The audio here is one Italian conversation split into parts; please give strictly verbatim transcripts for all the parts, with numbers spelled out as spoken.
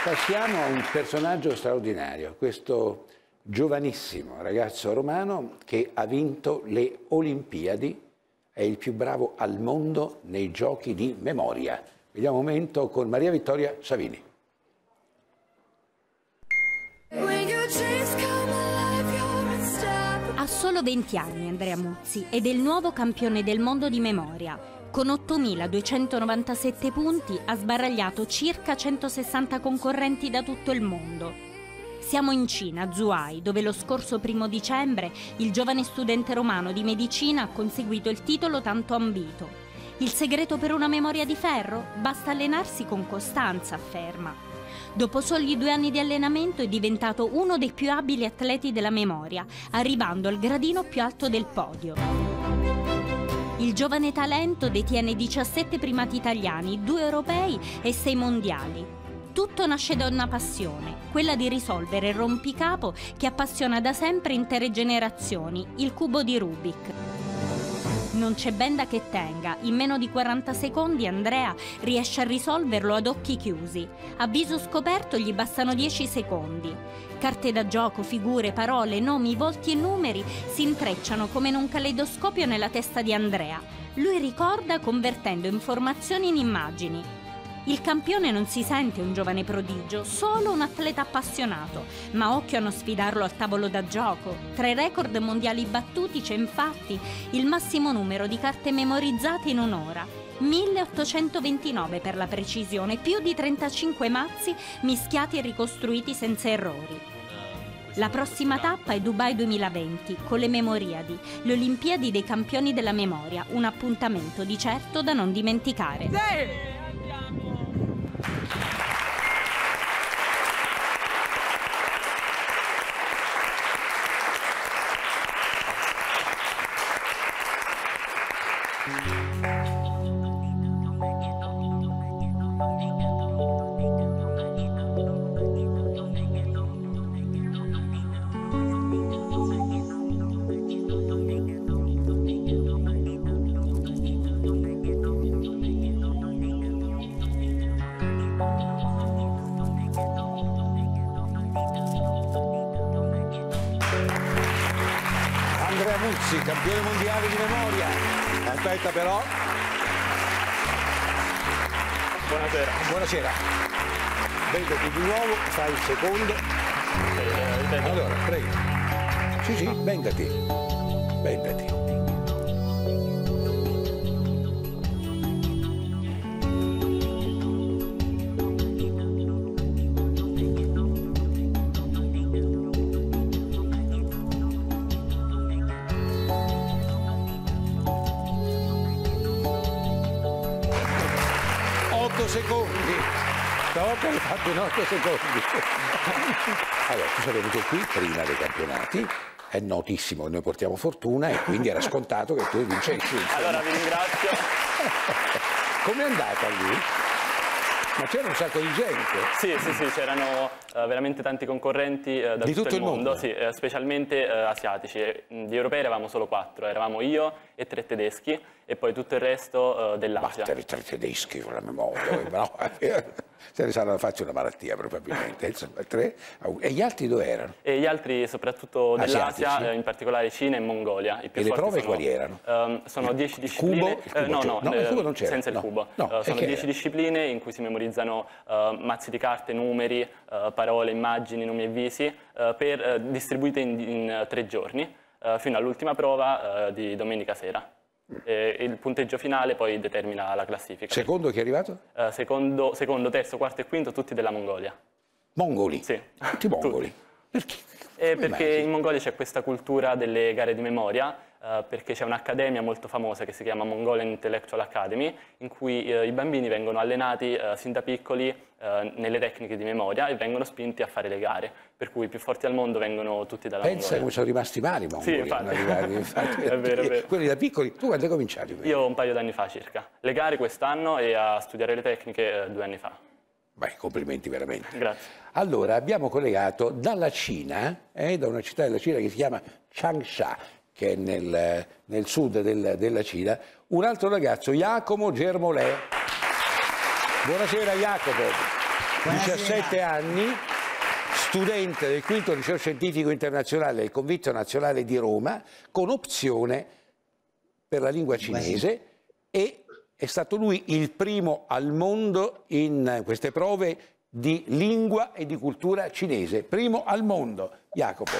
Passiamo a un personaggio straordinario, questo giovanissimo ragazzo romano che ha vinto le Olimpiadi, è il più bravo al mondo nei giochi di memoria. Vediamo un momento con Maria Vittoria Savini. Ha solo venti anni Andrea Muzzi ed è il nuovo campione del mondo di memoria. Con ottomiladuecentonovantasette punti ha sbaragliato circa centosessanta concorrenti da tutto il mondo. Siamo in Cina, Zhuhai, dove lo scorso primo dicembre il giovane studente romano di medicina ha conseguito il titolo tanto ambito. Il segreto per una memoria di ferro? Basta allenarsi con costanza, afferma. Dopo soli due anni di allenamento è diventato uno dei più abili atleti della memoria, arrivando al gradino più alto del podio. Il giovane talento detiene diciassette primati italiani, due europei e sei mondiali. Tutto nasce da una passione, quella di risolvere il rompicapo che appassiona da sempre intere generazioni, il cubo di Rubik. Non c'è benda che tenga, in meno di quaranta secondi Andrea riesce a risolverlo ad occhi chiusi. A viso scoperto gli bastano dieci secondi. Carte da gioco, figure, parole, nomi, volti e numeri si intrecciano come in un caleidoscopio nella testa di Andrea. Lui ricorda convertendo informazioni in immagini. Il campione non si sente un giovane prodigio, solo un atleta appassionato, ma occhio a non sfidarlo al tavolo da gioco. Tra i record mondiali battuti c'è infatti il massimo numero di carte memorizzate in un'ora, milleottocentoventinove per la precisione, più di trentacinque mazzi mischiati e ricostruiti senza errori. La prossima tappa è Dubai duemilaventi, con le Memoriadi, le Olimpiadi dei campioni della memoria, un appuntamento di certo da non dimenticare. Sì! Andrea Muzzi, campione mondiale di memoria. Aspetta però. Buonasera. Buonasera. Vendati di nuovo, fai il secondo. Allora, prego. Sì, sì, vendati. Vendati. otto secondi, stavolta hai fatto in otto secondi. Allora, tu sei venuto qui prima dei campionati, è notissimo che noi portiamo fortuna e quindi era scontato che tu vincessi. Allora vi ringrazio. Com'è andata lì? Ma c'era un sacco di gente. Sì, sì, sì, c'erano uh, veramente tanti concorrenti uh, da di tutto, tutto il mondo, mondo. Sì, uh, specialmente uh, asiatici. Di europei eravamo solo quattro, eravamo io e tre tedeschi e poi tutto il resto uh, dell'Asia. Battere tre tedeschi con la memoria, no? Se ne saranno fatti una malattia probabilmente. Insomma, tre. E gli altri dove erano? E gli altri soprattutto dell'Asia, in particolare Cina e Mongolia. I più e le prove sono, quali erano? Um, sono dieci discipline. Cubo? Il cubo eh, no, no, no, il cubo non c'era. Senza il no, cubo. No, uh, sono dieci discipline in cui si memorizzano uh, mazzi di carte, numeri, uh, parole, immagini, nomi e visi, uh, per, uh, distribuite in, in uh, tre giorni, uh, fino all'ultima prova uh, di domenica sera. E il punteggio finale poi determina la classifica. Secondo chi è arrivato? Uh, secondo, secondo, terzo, quarto e quinto tutti della Mongolia. Mongoli? Sì. Tutti mongoli? Tutti. Perché? Eh, perché in Mongolia c'è questa cultura delle gare di memoria, eh, perché c'è un'accademia molto famosa che si chiama Mongolian Intellectual Academy, in cui eh, i bambini vengono allenati eh, sin da piccoli eh, nelle tecniche di memoria e vengono spinti a fare le gare, per cui i più forti al mondo vengono tutti dalla Pensa Mongolia. come sono rimasti male i mongoli. Sì, infatti. Arrivati, infatti. È vero, è vero. Quelli da piccoli, tu quando hai cominciato? Io un paio d'anni fa circa. Le gare quest'anno e a studiare le tecniche eh, due anni fa. Beh, complimenti veramente. Grazie. Allora, abbiamo collegato dalla Cina, eh, da una città della Cina che si chiama Changsha, che è nel, nel sud del, della Cina, un altro ragazzo, Giacomo Germolè. Buonasera Jacopo. diciassette anni, studente del quinto liceo scientifico internazionale del Convizio Nazionale di Roma, con opzione per la lingua cinese, e è stato lui il primo al mondo in queste prove di lingua e di cultura cinese. Primo al mondo, Jacopo.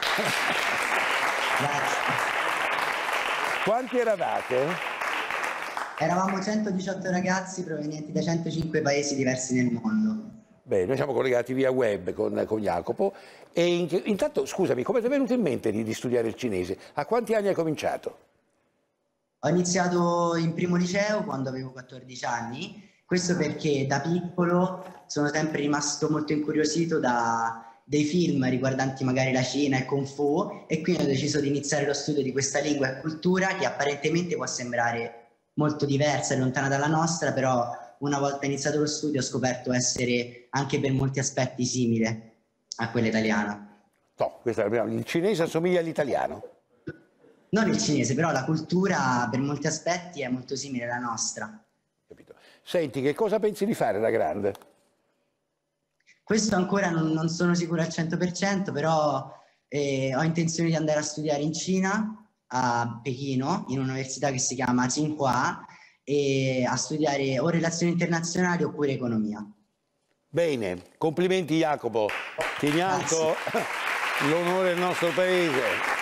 Grazie. Quanti eravate? Eravamo centodiciotto ragazzi provenienti da centocinque paesi diversi nel mondo. Beh, noi siamo collegati via web con, con Jacopo. E in, intanto, scusami, come ti è venuto in mente di, di studiare il cinese? A quanti anni hai cominciato? Ho iniziato in primo liceo quando avevo quattordici anni, questo perché da piccolo sono sempre rimasto molto incuriosito da dei film riguardanti magari la Cina e Kung Fu, e quindi ho deciso di iniziare lo studio di questa lingua e cultura che apparentemente può sembrare molto diversa e lontana dalla nostra, però una volta iniziato lo studio ho scoperto essere anche per molti aspetti simile a quella italiana. No, questa è la prima. Il cinese assomiglia all'italiano? Non il cinese, però la cultura per molti aspetti è molto simile alla nostra. Capito. Senti, che cosa pensi di fare da grande? Questo ancora non, non sono sicuro al cento per cento, però eh, ho intenzione di andare a studiare in Cina, a Pechino, in un'università che si chiama Tsinghua, e a studiare o relazioni internazionali oppure economia. Bene, complimenti Jacopo, tieni alto l'onore del nostro paese.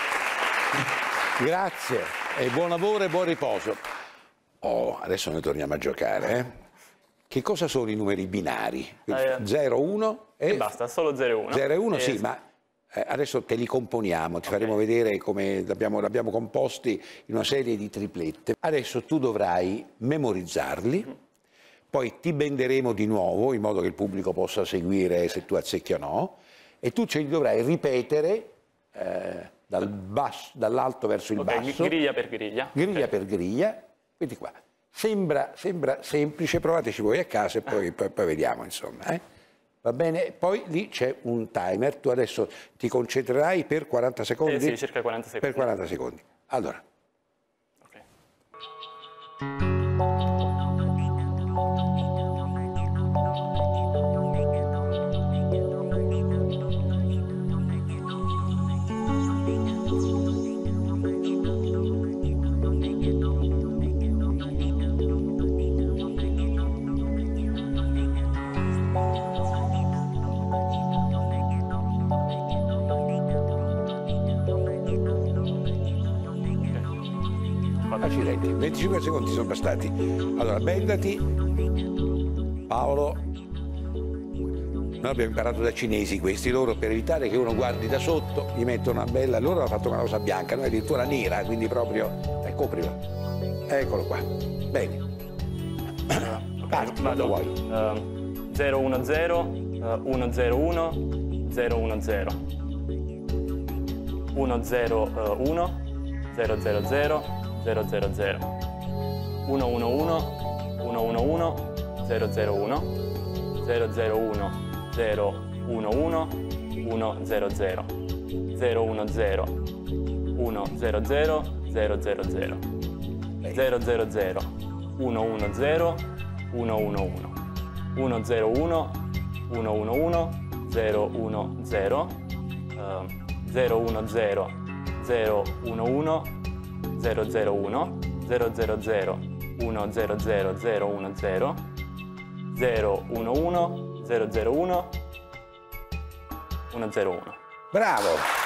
Grazie e buon lavoro e buon riposo. Oh, adesso noi torniamo a giocare, eh? Che cosa sono i numeri binari? Eh, zero, uno e... e basta, solo zero e uno. zero e uno, eh, sì, ma eh, adesso te li componiamo, ti okay. faremo vedere come l'abbiamo l'abbiamo composti in una serie di triplette. Adesso tu dovrai memorizzarli, mm. poi ti benderemo di nuovo in modo che il pubblico possa seguire se tu azzecchi o no, e tu ce li dovrai ripetere eh, dal basso, dall'alto verso il okay, basso. Griglia per griglia. Griglia okay. per griglia, vedi qua. Sembra, sembra semplice, provateci voi a casa e poi, poi, poi vediamo, insomma. Eh? Va bene? Poi lì c'è un timer, tu adesso ti concentrerai per quaranta secondi? Eh, sì, circa quaranta secondi. Per quaranta secondi. Allora. Okay. Accidenti, venticinque secondi sono bastati. Allora, bendati. Paolo. Noi abbiamo imparato da cinesi questi, loro per evitare che uno guardi da sotto gli mettono una bella, loro hanno fatto una cosa bianca, noi addirittura nera, quindi proprio, eh, coprilo. Eccolo qua. Bene. Okay, vado. Vuoi. Uh, zero uno zero, uh, uno zero uno, zero uno zero, uno zero uno, zero zero zero, zero zero zero, uno uno uno, uno uno uno, zero zero uno, zero zero uno, zero uno uno, uno zero zero, zero uno zero, uno zero zero, zero zero zero, zero zero zero, uno uno zero, uno uno uno, uno zero uno, uno uno uno, zero uno zero, zero uno zero, zero uno uno, zero zero uno, zero zero zero, uno zero zero, zero uno zero, zero uno uno, zero zero uno, uno zero uno. Bravo!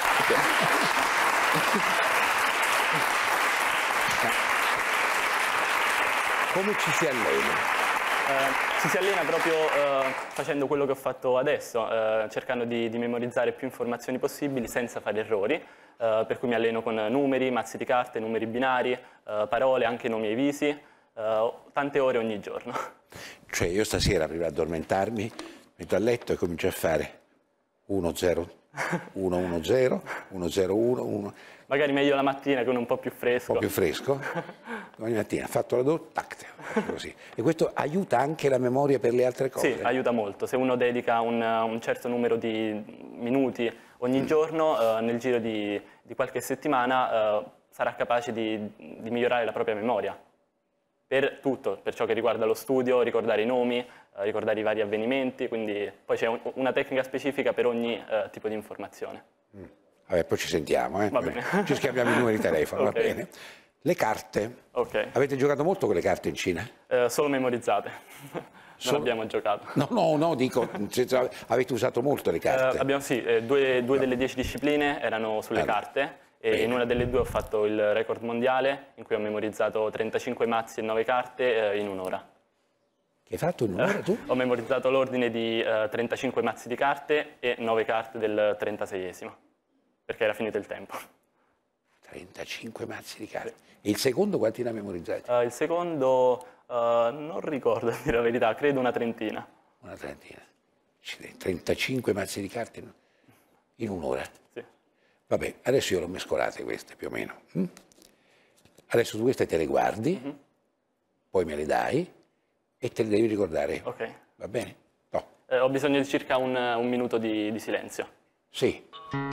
Come ci si allena? Eh, ci si allena proprio eh, facendo quello che ho fatto adesso, eh, cercando di, di memorizzare più informazioni possibili senza fare errori, eh, per cui mi alleno con numeri, mazzi di carte, numeri binari, eh, parole, anche nomi e visi, eh, tante ore ogni giorno. Cioè io stasera prima di addormentarmi metto a letto e comincio a fare uno zero, uno uno zero, uno zero uno, uno. Magari meglio la mattina che uno un po' più fresco. Un po' più fresco. Ogni mattina, fatto la doccia, tac, così. E questo aiuta anche la memoria per le altre cose? Sì, aiuta molto. Se uno dedica un, un certo numero di minuti ogni mm. giorno, eh, nel giro di, di qualche settimana, eh, sarà capace di, di migliorare la propria memoria. per tutto, per ciò che riguarda lo studio, ricordare i nomi, eh, ricordare i vari avvenimenti, quindi poi c'è un, una tecnica specifica per ogni eh, tipo di informazione. Mm. Vabbè, poi ci sentiamo, eh? Va bene. Ci scambiamo i numeri di telefono, Okay. va bene. Le carte. Okay. Avete giocato molto con le carte in Cina? Eh, solo memorizzate, non Solo... abbiamo giocato. No, no, no, dico, avete usato molto le carte? Eh, abbiamo sì, eh, due, due delle dieci discipline erano sulle Allora, carte e bene. in una delle due ho fatto il record mondiale in cui ho memorizzato trentacinque mazzi e nove carte eh, in un'ora. Che hai fatto in un'ora tu? Ho memorizzato l'ordine di eh, trentacinque mazzi di carte e nove carte del trentaseiesimo, perché era finito il tempo. trentacinque mazzi di carte. E il secondo quanti ne ha memorizzati? Uh, il secondo uh, non ricordo, a dire la verità, credo una trentina. Una trentina. trentacinque mazzi di carte in un'ora. Sì. Vabbè, adesso io l'ho mescolate queste più o meno. Mm? Adesso tu queste te le guardi, mm-hmm. poi me le dai e te le devi ricordare. Ok. Va bene? No. Eh, ho bisogno di circa un, un minuto di, di silenzio. Sì.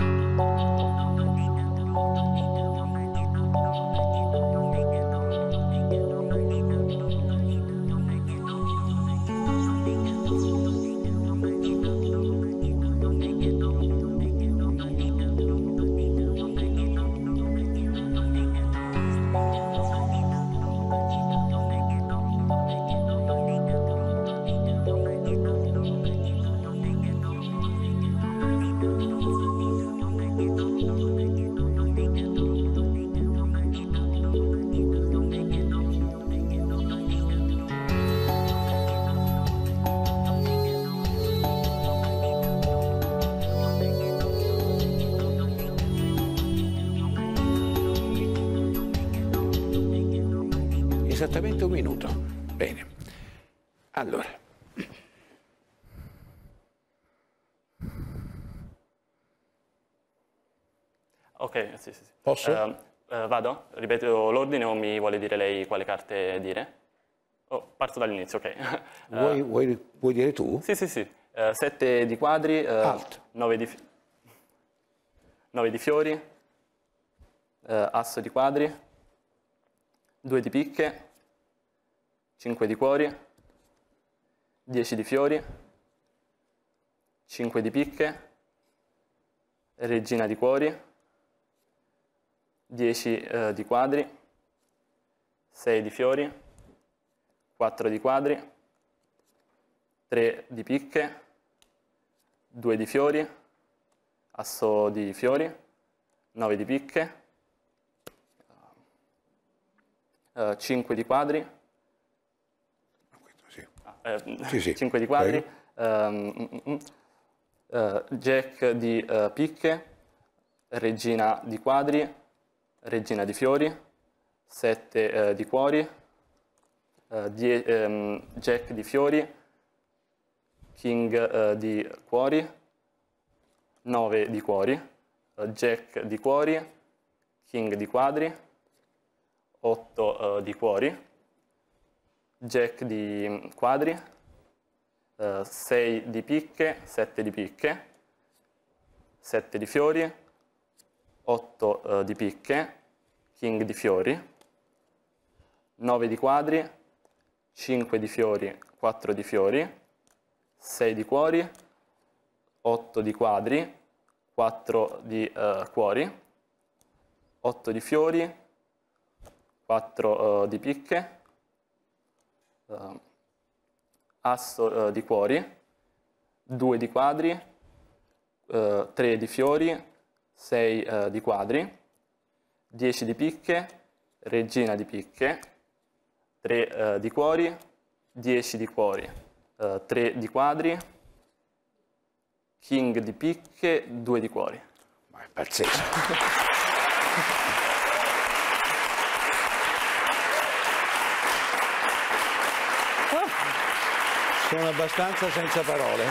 Esattamente un minuto. Bene. Allora. Ok, sì, sì. sì. Posso? Uh, uh, vado? Ripeto l'ordine o mi vuole dire lei quale carte dire? Oh, parto dall'inizio, ok. Uh, vuoi, vuoi, vuoi dire tu? Sì, sì, sì. Uh, sette di quadri, uh, Alto. nove di, nove di fiori, uh, asso di quadri, due di picche, cinque di cuori, dieci di fiori, cinque di picche, regina di cuori, dieci eh, di quadri, sei di fiori, quattro di quadri, tre di picche, due di fiori, asso di fiori, nove di picche, uh, cinque di quadri, Sì. eh, Sì, sì. cinque di quadri, um, mm, mm, uh, jack di uh, picche, regina di quadri, regina di fiori, sette uh, di cuori, uh, die, um, jack di fiori, king uh, di cuori, nove di cuori, uh, jack di cuori, king di quadri, otto uh, di cuori, jack di quadri, uh, sei di picche, sette di picche, sette di fiori, otto uh, di picche, king di fiori, nove di quadri, cinque di fiori, quattro di fiori, sei di cuori, otto di quadri, quattro di uh, cuori, otto di fiori, quattro uh, di picche, Uh, asso uh, di cuori, due di quadri, uh, tre di fiori, sei uh, di quadri, dieci di picche, regina di picche, tre uh, di cuori, dieci di cuori, uh, tre di quadri, king di picche, due di cuori. Ma è pazzesco. Sono abbastanza senza parole.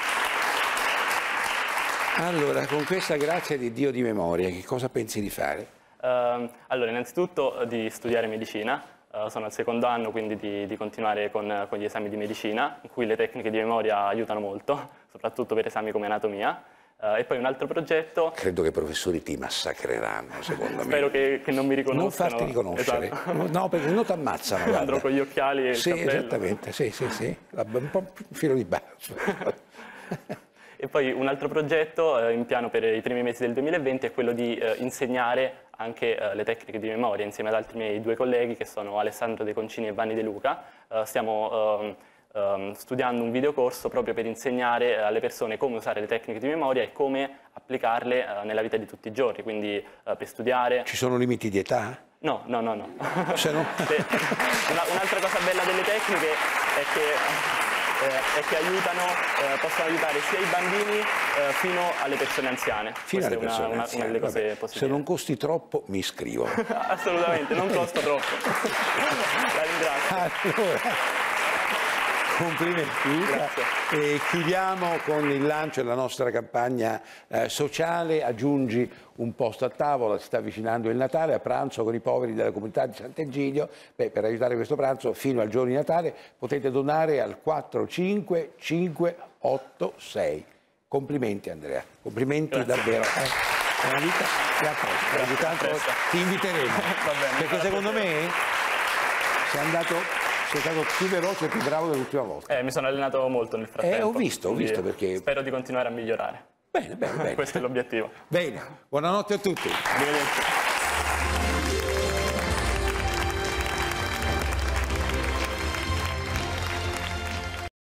Allora, con questa grazia di Dio di memoria, che cosa pensi di fare? Uh, allora, innanzitutto uh, di studiare medicina. Uh, sono al secondo anno, quindi di, di continuare con, con gli esami di medicina, in cui le tecniche di memoria aiutano molto, soprattutto per esami come anatomia. Uh, e poi un altro progetto... Credo che i professori ti massacreranno, secondo me. Spero che, che non mi riconoscano. Non farti riconoscere. Esatto. No, perché non ti ammazzano. Guarda. Andrò con gli occhiali e il sì, cappello. Esattamente, sì, sì, sì. Un po' filo di basso. E poi un altro progetto eh, in piano per i primi mesi del duemilaventi è quello di eh, insegnare anche eh, le tecniche di memoria insieme ad altri miei due colleghi che sono Alessandro De Concini e Vanni De Luca. Eh, stiamo eh, Um, studiando un videocorso proprio per insegnare uh, alle persone come usare le tecniche di memoria e come applicarle uh, nella vita di tutti i giorni, quindi uh, per studiare. Ci sono limiti di età? No, no, no, no. Se no? Un'altra cosa bella delle tecniche è che, eh, è che aiutano, eh, possono aiutare sia i bambini eh, fino alle persone anziane. Fino alle persone è una, anziane. una delle cose Vabbè, positive. se non costi troppo mi iscrivo. Assolutamente, non costa troppo. La ringrazio. Allora. Complimenti. E chiudiamo con il lancio della nostra campagna eh, sociale. Aggiungi un posto a tavola, si sta avvicinando il Natale, a pranzo con i poveri della comunità di Sant'Egidio. Beh, per aiutare questo pranzo fino al giorno di Natale potete donare al quattro cinque cinque otto sei. Complimenti Andrea, complimenti. Grazie. Davvero. Eh. Una vita e a posto. Ogni tanto ti inviteremo. Va bene, perché secondo me sei andato... Sei stato più veloce e più bravo dell'ultima volta. Eh, mi sono allenato molto nel frattempo. Eh, ho visto, ho visto perché... Spero di continuare a migliorare. Bene, bene, bene. Questo è l'obiettivo. Bene, buonanotte a tutti. Arrivederci.